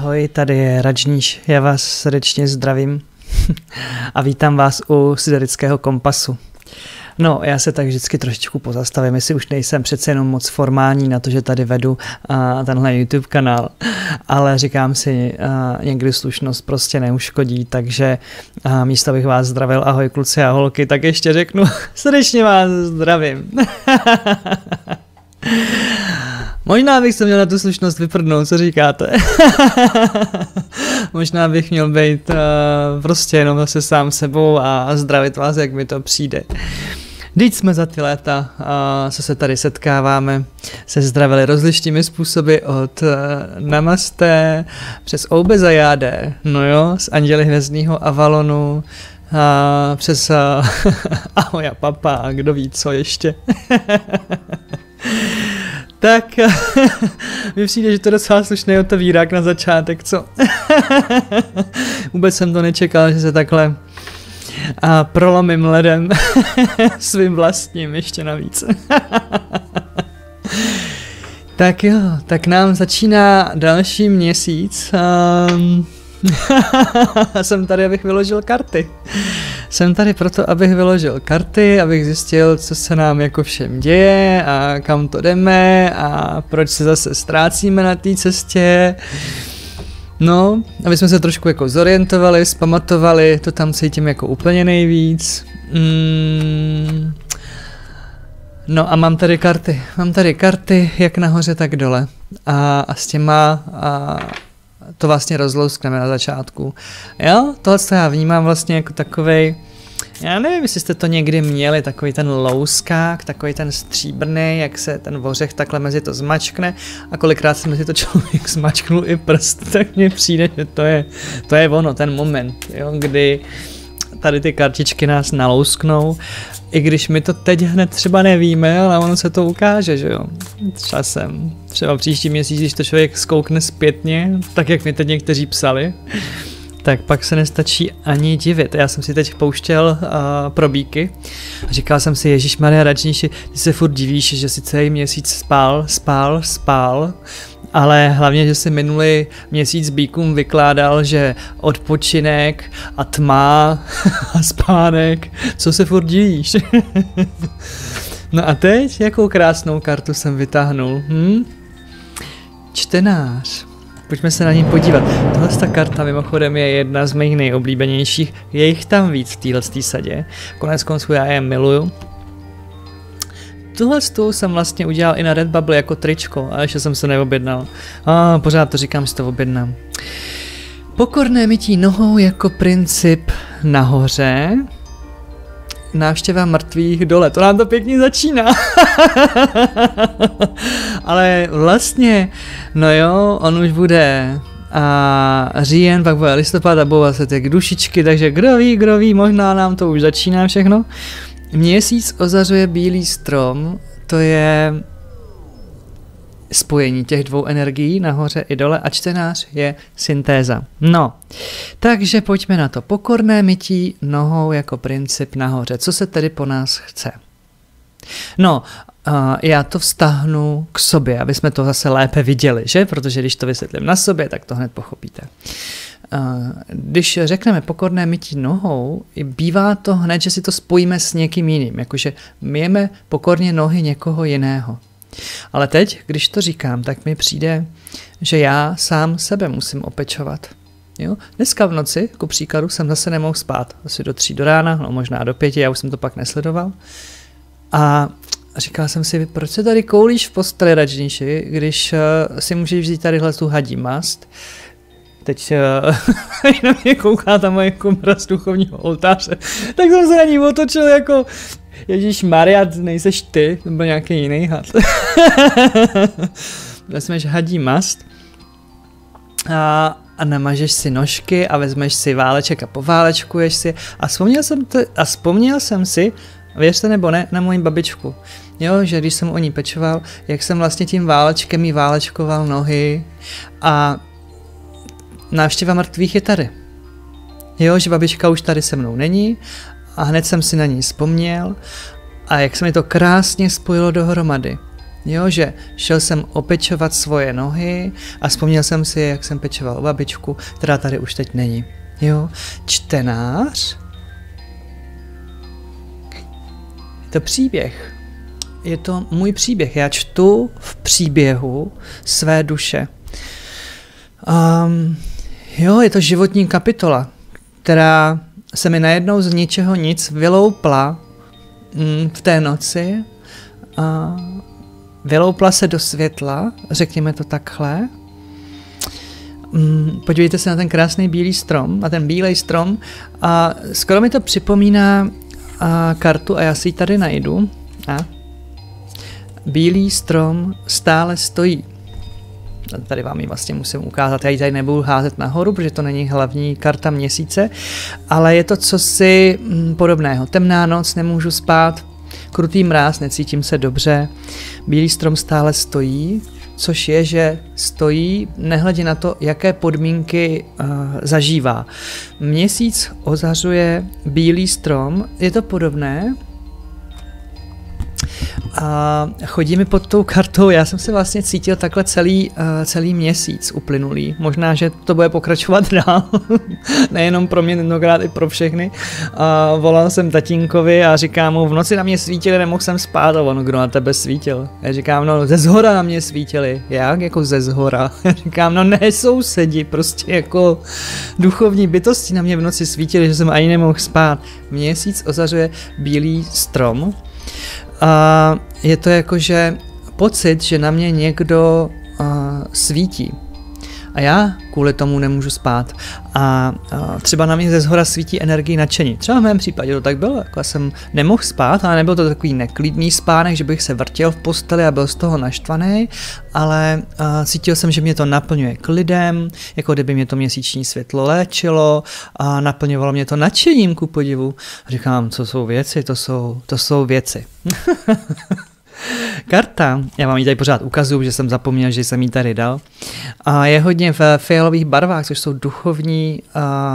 Ahoj, tady je Radžníš, já vás srdečně zdravím a vítám vás u Siderického kompasu. No, já se tak vždycky trošičku pozastavím, jestli už nejsem přece jenom moc formální na to, že tady vedu tenhle YouTube kanál, ale říkám si, někdy slušnost prostě neuškodí, takže místo abych vás zdravil, ahoj kluci a holky, tak ještě řeknu, srdečně vás zdravím. Možná bych se měl na tu slušnost vyprdnout, co říkáte? Možná bych měl být prostě jenom zase sám sebou a zdravit vás, jak mi to přijde. Vždyť jsme za ty léta, co se tady setkáváme, se zdravili rozličnými způsoby od Namaste přes Oubezajáde, no jo, z Anděly hvězdného Avalonu, přes Ahoj a papa a kdo ví co ještě. Tak mi přijde, že to je docela slušný otevírák na začátek, co? Vůbec jsem to nečekal, že se takhle prolomím ledem svým vlastním ještě navíc. Tak jo, tak nám začíná další měsíc. Jsem tady, abych vyložil karty. Jsem tady proto, abych vyložil karty, abych zjistil, co se nám jako všem děje a kam to jdeme a proč se zase ztrácíme na té cestě. No, aby jsme se trošku jako zorientovali, zpamatovali, to tam cítím jako úplně nejvíc. No a mám tady karty, jak nahoře, tak dole. A s těma to vlastně rozlouskneme na začátku. Jo, tohle já vnímám vlastně jako takovej, já nevím, jestli jste to někdy měli, takový ten louskák, takový ten stříbrný, jak se ten vořech takhle mezi to zmačkne a kolikrát se mezi to člověk zmačknul i prst, tak mně přijde, že to je ono, ten moment, jo, kdy tady ty kartičky nás nalousknou, i když my to teď hned třeba nevíme, ale ono se to ukáže, že jo, časem. Třeba příští měsíc, když to člověk zkoukne zpětně, tak jak mi teď někteří psali, tak pak se nestačí ani divit. Já jsem si teď pouštěl probíky a říkal jsem si, Ježišmarja Radžníši, ty se furt divíš, že si celý měsíc spál, ale hlavně, že si minulý měsíc bíkům vykládal, že odpočinek a tma a spánek, co se furt divíš? No a teď, jakou krásnou kartu jsem vytáhnul? Čtenář. Pojďme se na ní podívat. Tahle karta mimochodem je jedna z mých nejoblíbenějších. Je jich tam víc v této sadě. Konec konců já je miluju. Tuhle jsem vlastně udělal i na Redbubble jako tričko, ale ještě jsem se neobjednal. Pořád to říkám, že to objednám. Pokorné mytí nohou jako princip nahoře. Návštěva mrtvých dole. To nám to pěkně začíná. Ale vlastně, no jo, on už bude říjen, pak bude listopad a budou se ty dušičky, takže kdo ví, možná nám to už začíná všechno. Měsíc ozařuje bílý strom, to je spojení těch dvou energií nahoře i dole a čtenář je syntéza. No, takže pojďme na to. Pokorné mytí nohou jako princip nahoře. Co se tedy po nás chce? No, já to vztahnu k sobě, aby jsme to zase lépe viděli, že? Protože když to vysvětlím na sobě, tak to hned pochopíte. Když řekneme pokorné mytí nohou, bývá to hned, že si to spojíme s někým jiným, jakože myjeme pokorně nohy někoho jiného. Ale teď, když to říkám, tak mi přijde, že já sám sebe musím opečovat. Jo? Dneska v noci, jako příkladu, jsem zase nemohl spát. Asi do 3 do rána, no možná do 5, já už jsem to pak nesledoval. A říkal jsem si, proč se tady koulíš v posteli, Radžníši, když si můžeš vzít tadyhle tu hadí mast. Teď na mě kouká ta moje komora z duchovního oltáře, tak jsem se na ní otočil jako Ježíšmarja, nejseš ty, to byl nějaký jiný had. Vezmeš hadí mast a namažeš si nožky a vezmeš si váleček a poválečkuješ si a vzpomněl jsem si, věřte nebo ne, na moji babičku. Jo, že když jsem o ní pečoval, jak jsem vlastně tím válečkem jí válečkoval nohy a návštěva mrtvých je tady. Jo, že babička už tady se mnou není a hned jsem si na ní vzpomněl a jak se mi to krásně spojilo dohromady. Jo, že šel jsem opečovat svoje nohy a vzpomněl jsem si, jak jsem pečoval babičku, která tady už teď není. Jo, čtenář. Je to příběh. Je to můj příběh. Já čtu v příběhu své duše. Jo, je to životní kapitola, která se mi najednou z ničeho nic vyloupla v té noci. Vyloupla se do světla, řekněme to takhle. Podívejte se na ten krásný bílý strom, na ten bílej strom a skoro mi to připomíná kartu a já si ji tady najdu. Bílý strom stále stojí. Tady vám ji vlastně musím ukázat, já ji tady nebudu házet nahoru, protože to není hlavní karta měsíce, ale je to cosi podobného. Temná noc, nemůžu spát, krutý mráz, necítím se dobře, bílý strom stále stojí, což je, že stojí, nehledě na to, jaké podmínky zažívá. Měsíc ozařuje bílý strom, je to podobné, a chodí mi pod tou kartou, já jsem se vlastně cítil takhle celý měsíc uplynulý. Možná, že to bude pokračovat dál, nejenom pro mě, tentokrát i pro všechny. A volal jsem tatínkovi a říkám mu, v noci na mě svítili, nemohl jsem spát a on, kdo na tebe svítil? Já říkám, no ze zhora na mě svítili. Jak jako ze zhora? Já říkám, no ne sousedi, prostě jako duchovní bytosti na mě v noci svítili, že jsem ani nemohl spát. Měsíc ozařuje bílý strom. A je to jakože pocit, že na mě někdo svítí. A já kvůli tomu nemůžu spát. A třeba na mě ze zhora svítí energii nadšení. Třeba v mém případě to tak bylo. Jako já jsem nemohl spát, ale nebyl to takový neklidný spánek, že bych se vrtěl v posteli a byl z toho naštvaný, ale cítil jsem, že mě to naplňuje klidem, jako kdyby mě to měsíční světlo léčilo a naplňovalo mě to nadšením, ku podivu. A říkám, co jsou věci? To jsou věci. Karta, já vám ji tady pořád ukazuju, že jsem zapomněl, že jsem ji tady dal. A je hodně v fialových barvách, což jsou duchovní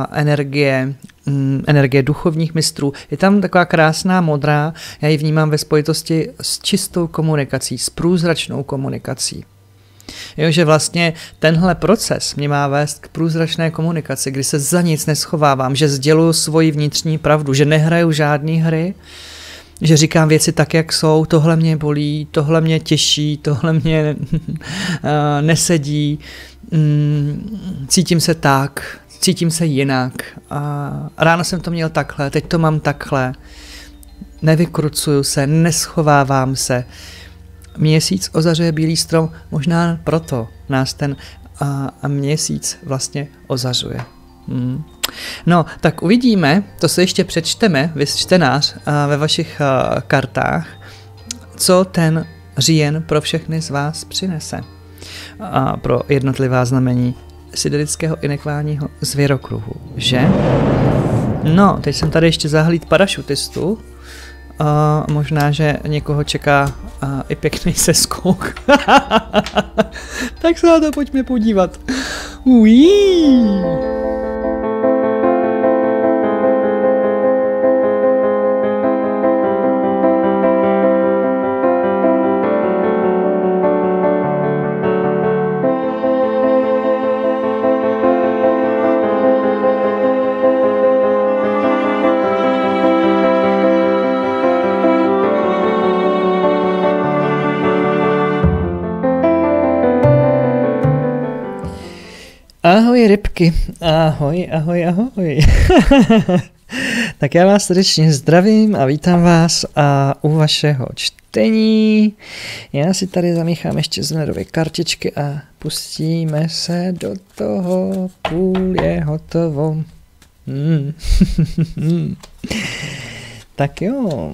energie duchovních mistrů. Je tam taková krásná modrá, já ji vnímám ve spojitosti s čistou komunikací, s průzračnou komunikací. Jo, že vlastně tenhle proces mě má vést k průzračné komunikaci, kdy se za nic neschovávám, že sděluju svoji vnitřní pravdu, že nehraju žádný hry, že říkám věci tak, jak jsou, tohle mě bolí, tohle mě těší, tohle mě nesedí, cítím se tak, cítím se jinak. Ráno jsem to měl takhle, teď to mám takhle, nevykrucuju se, neschovávám se. Měsíc ozařuje bílý strom, možná proto nás ten měsíc vlastně ozařuje. No, tak uvidíme, to se ještě přečteme, vy čtenář, ve vašich kartách, co ten říjen pro všechny z vás přinese. Pro jednotlivá znamení siderického inekválního zvěrokruhu, že? No, teď jsem tady ještě zahlíd parašutistu, možná, že někoho čeká i pěkný seskok. Tak se na to pojďme podívat. Uí. Ahoj rybky, ahoj. Tak já vás srdečně zdravím a vítám vás u vašeho čtení. Já si tady zamíchám ještě zmerově kartičky a pustíme se do toho, půl je hotovo. Tak jo.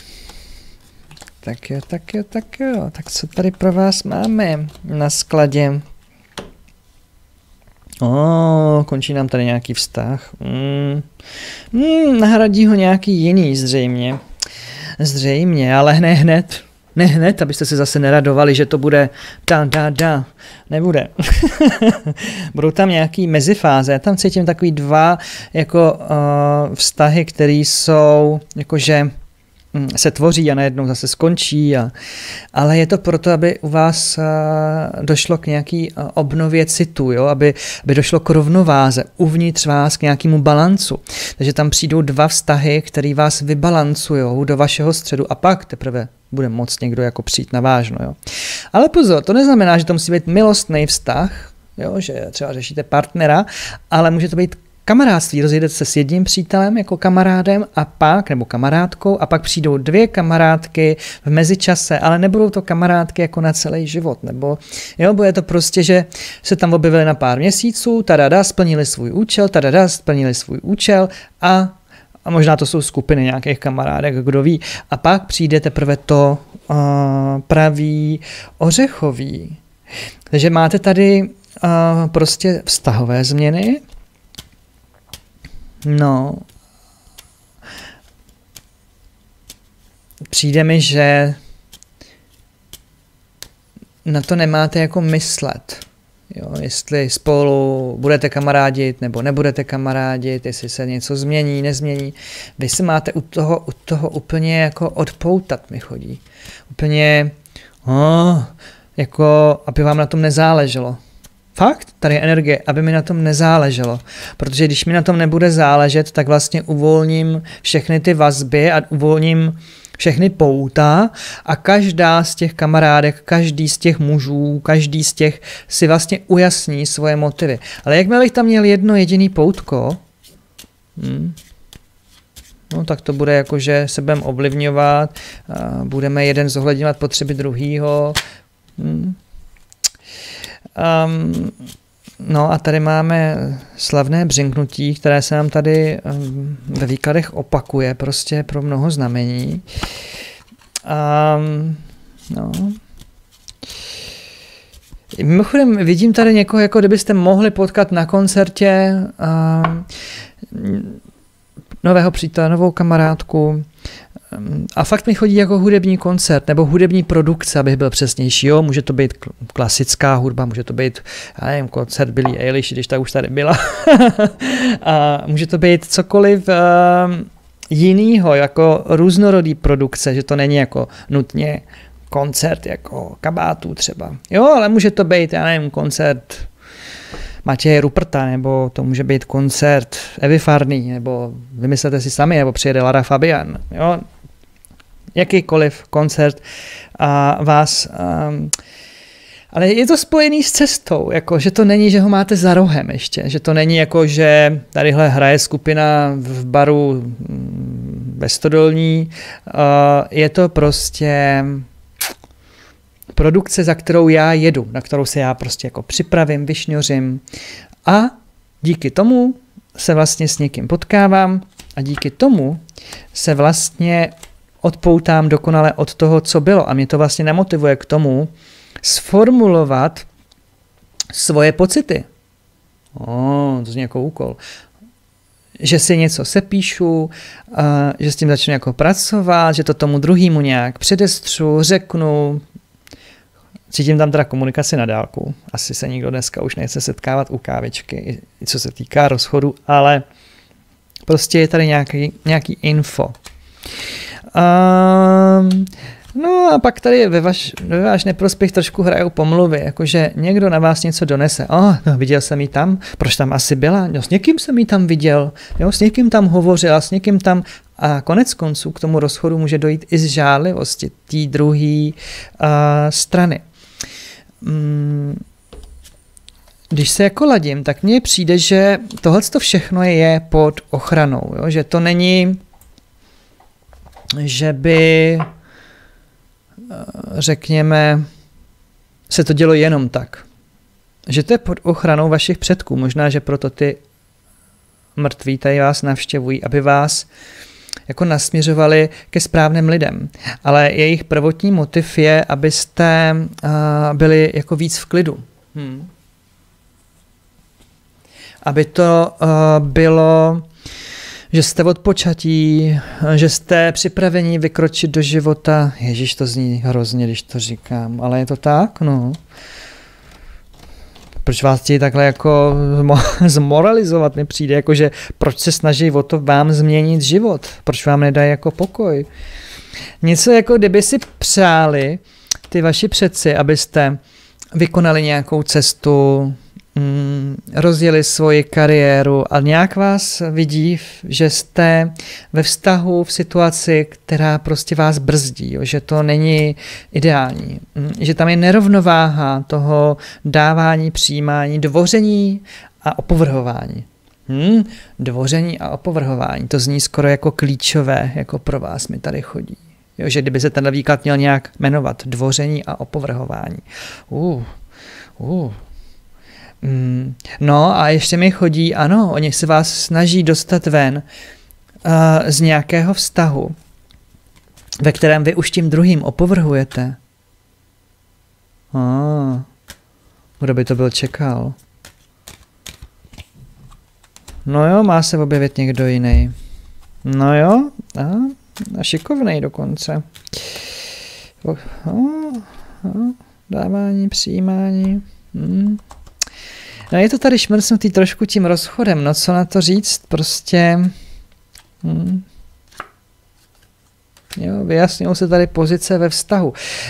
Tak co tady pro vás máme na skladě? Končí nám tady nějaký vztah. Nahradí ho nějaký jiný zřejmě. Zřejmě, ale ne hned, abyste se zase neradovali, že to bude nebude. Budou tam nějaký mezifáze. Já tam cítím takový dva jako vztahy, které jsou jakože se tvoří a najednou zase skončí. Ale je to proto, aby u vás došlo k nějaký obnově citu, jo? Aby došlo k rovnováze uvnitř vás, k nějakému balancu. Takže tam přijdou dva vztahy, které vás vybalancují do vašeho středu a pak teprve bude moct někdo jako přijít na vážno. Jo? Ale pozor, to neznamená, že to musí být milostný vztah, jo? Že třeba řešíte partnera, ale může to být kamarádství, rozjedete se s jedním přítelem jako kamarádem a pak, nebo kamarádkou, a pak přijdou dvě kamarádky v mezičase, ale nebudou to kamarádky jako na celý život, nebo jo, bude to prostě, že se tam objevili na pár měsíců, splnili svůj účel a možná to jsou skupiny nějakých kamarádek, kdo ví, a pak přijde teprve to pravý ořechový. Takže máte tady prostě vztahové změny. No, přijde mi, že na to nemáte jako myslet. Jo, jestli spolu budete kamarádit nebo nebudete kamarádit, jestli se něco změní, nezmění. Vy se máte u toho úplně jako odpoutat, mi chodí. Úplně, jako aby vám na tom nezáleželo. Fakt, tady je energie, aby mi na tom nezáleželo. Protože když mi na tom nebude záležet, tak vlastně uvolním všechny ty vazby a uvolním všechny pouta a každá z těch kamarádek, každý z těch mužů, každý z těch si vlastně ujasní svoje motivy. Ale jakmile bych tam měl jedno jediný poutko, no tak to bude jako, že se budeme ovlivňovat, budeme jeden zohledňovat potřeby druhýho. No a tady máme slavné břinknutí, které se nám tady ve výkladech opakuje prostě pro mnoho znamení. No. Mimochodem vidím tady někoho, jako kdybyste mohli potkat na koncertě nového přítele, novou kamarádku. A fakt mi chodí jako hudební koncert nebo hudební produkce, abych byl přesnější. Jo, může to být klasická hudba, může to být, já nevím, koncert Billie Eilish, když ta už tady byla. A může to být cokoliv jinýho, jako různorodý produkce, že to není jako nutně koncert jako Kabátů třeba. Jo, ale může to být, já nevím, koncert Matěje Ruperta, nebo to může být koncert Evy Farný, nebo vymyslete si sami, nebo přijede Lara Fabian. Jo? Jakýkoliv koncert vás... ale je to spojený s cestou, jako, že to není, že ho máte za rohem ještě, že to není jako, že tadyhle hraje skupina v baru ve Stodolní. Je to prostě produkce, za kterou já jedu, na kterou se já prostě jako připravím, vyšňořím a díky tomu se vlastně s někým potkávám a díky tomu se vlastně odpoutám dokonale od toho, co bylo a mě to vlastně namotivuje k tomu sformulovat svoje pocity. To zní jako úkol. Že si něco sepíšu, že s tím začnu jako pracovat, že to tomu druhému nějak předestřu, řeknu. Cítím tam teda komunikaci na dálku. Asi se nikdo dneska už nechce setkávat u kávičky, i co se týká rozchodu, ale prostě je tady nějaký info. No a pak tady ve váš neprospěch trošku hrajou pomluvy, jakože někdo na vás něco donese. Viděl jsem ji tam, proč tam asi byla? S někým jsem ji tam viděl, jo, s někým tam hovořila, s někým tam... A konec konců k tomu rozchodu může dojít i z žádlivosti té druhé strany. Když se jako ladím, tak mně přijde, že tohleto všechno je pod ochranou, jo? Že to není, že by, řekněme, se to dělo jenom tak. Že to je pod ochranou vašich předků. Možná, že proto ty mrtví tady vás navštěvují, aby vás jako nasměřovali ke správným lidem. Ale jejich prvotní motiv je, abyste byli jako víc v klidu. Aby to bylo, že jste odpočatí, že jste připraveni vykročit do života. Ježíš, to zní hrozně, když to říkám, ale je to tak, no. Proč vás chtějí takhle jako zmoralizovat, mi přijde, jakože proč se snaží o to vám změnit život, proč vám nedají jako pokoj. Něco jako kdyby si přáli ty vaši předci, abyste vykonali nějakou cestu, rozjeli svoji kariéru a nějak vás vidí, že jste ve vztahu v situaci, která prostě vás brzdí, jo, že to není ideální, že tam je nerovnováha toho dávání, přijímání, dvoření a opovrhování. Dvoření a opovrhování, to zní skoro jako klíčové, jako pro vás mi tady chodí. Jo, že kdyby se tenhle výklad měl nějak jmenovat, dvoření a opovrhování. No a ještě mi chodí, ano, oni se vás snaží dostat ven z nějakého vztahu, ve kterém vy už tím druhým opovrhujete. Kdo by to byl čekal? No jo, má se objevit někdo jiný. No jo, a šikovnej dokonce. Dávání, přijímání. No je to tady šmrcnutý trošku tím rozchodem, no co na to říct, prostě... Jo, vyjasňují se tady pozice ve vztahu.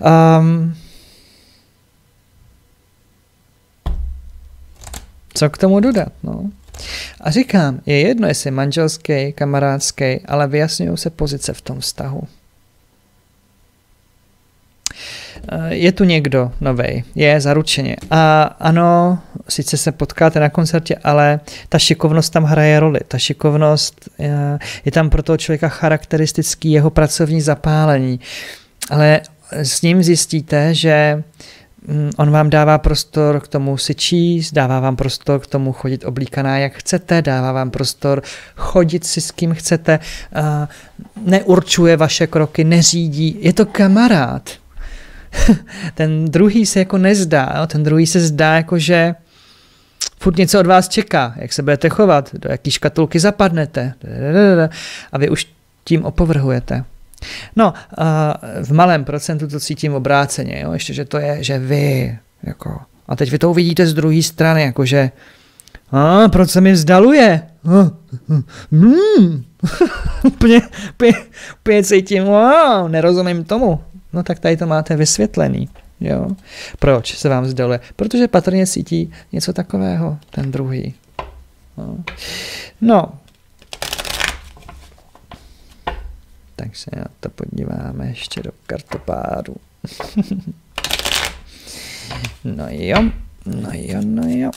Co k tomu dodat, no? A říkám, je jedno, jestli manželský, kamarádský, ale vyjasňují se pozice v tom vztahu. Je tu někdo novej, je zaručeně. A ano, sice se potkáte na koncertě, ale ta šikovnost tam hraje roli. Ta šikovnost je tam pro toho člověka charakteristický jeho pracovní zapálení. Ale s ním zjistíte, že on vám dává prostor k tomu si číst, dává vám prostor k tomu chodit oblíkaná, jak chcete, dává vám prostor chodit si s kým chcete, neurčuje vaše kroky, neřídí. Je to kamarád. Ten druhý se jako nezdá, jo? Ten druhý se zdá jako, že furt něco od vás čeká, jak se budete chovat, do jaký škatulky zapadnete a vy už tím opovrhujete. No, v malém procentu to cítím obráceně, jo? Ještě, že to je, že vy, jako, a teď vy to uvidíte z druhé strany, jakože, proč se mi vzdaluje? Úplně cítím, nerozumím tomu. No tak tady to máte vysvětlený. Jo? Proč se vám vzdaluje? Protože patrně cítí něco takového, ten druhý. No. Tak se na to podíváme ještě do kartopádu. No jo.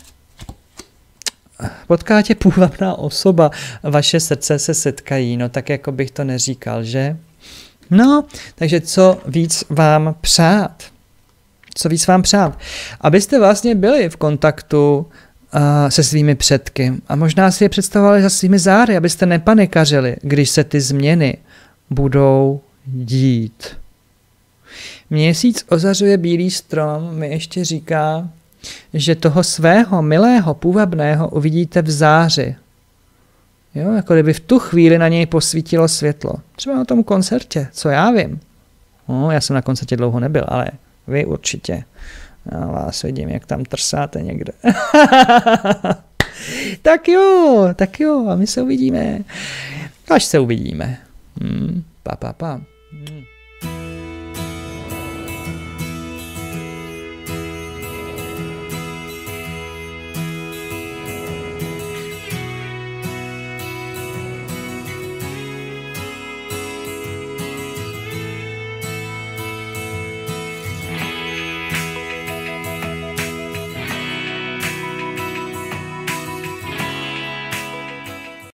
Potká tě půvabná osoba, vaše srdce se setkají, no tak jako bych to neříkal, že? No, takže co víc vám přát? Co víc vám přát? Abyste vlastně byli v kontaktu se svými předky a možná si je představovali za svými zády, abyste nepanikařili, když se ty změny budou dít. Měsíc ozařuje bílý strom, mi ještě říká, že toho svého milého, půvabného uvidíte v záři. Jo, jako kdyby v tu chvíli na něj posvítilo světlo. Třeba na tom koncertě, co já vím. No, já jsem na koncertě dlouho nebyl, ale vy určitě. Já vás vidím, jak tam trsáte někde. Tak jo, a my se uvidíme. Až se uvidíme. Pa.